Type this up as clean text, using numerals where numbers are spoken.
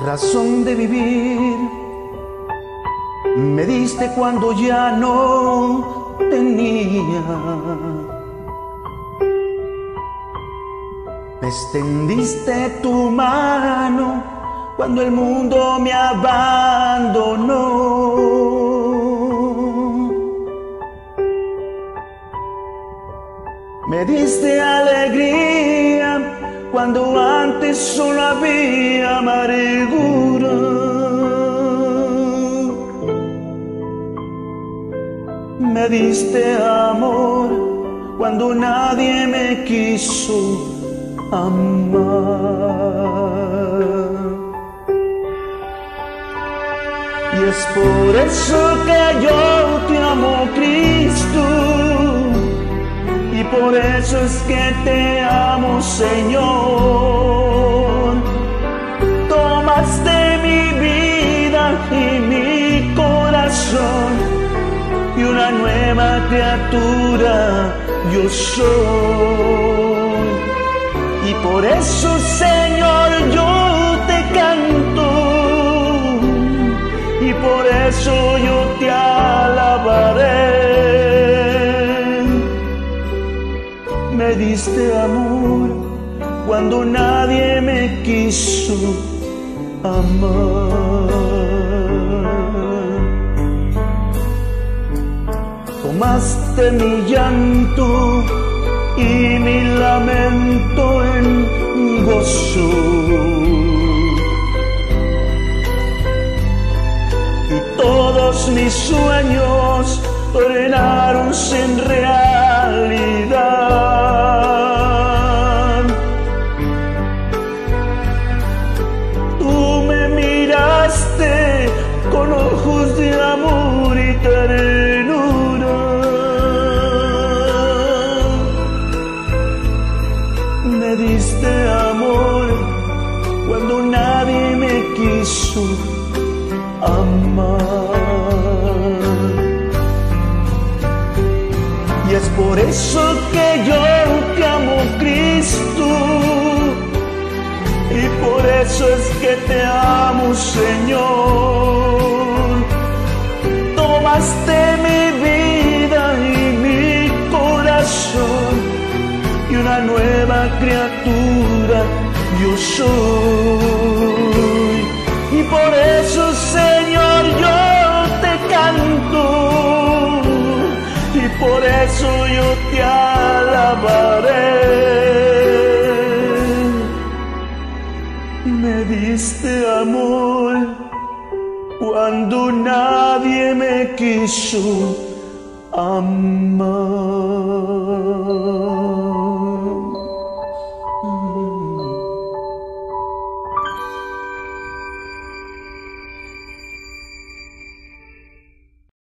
razón de vivir. Me diste cuando ya no tenía. Me extendiste tu mano cuando el mundo me abandonó. Me diste alegría cuando antes solo había amargura. Me diste amor cuando nadie me quiso amar. Y es por eso que yo te amo, Cristo. Y por eso es que te amo, Señor. Tomaste mi vida y mi corazón, y una nueva criatura yo soy. Y por eso, Señor, yo te canto, y por eso yo te alabaré. Me diste amor cuando nadie me quiso amar. Tomaste mi llanto y mi lamento en gozo, y todos mis sueños tornáronse en realidad. Tú me miraste con ojos de amor y ternura. Me diste amor cuando nadie me quiso amar. Y es por eso que yo te amo, Cristo. Y por eso es que te amo, Señor. Tomaste mi vida y mi corazón, y una nueva criatura yo soy. Y por eso, Señor, yo te canto, y por eso yo te alabaré. Me diste amor cuando nadie me quiso amar.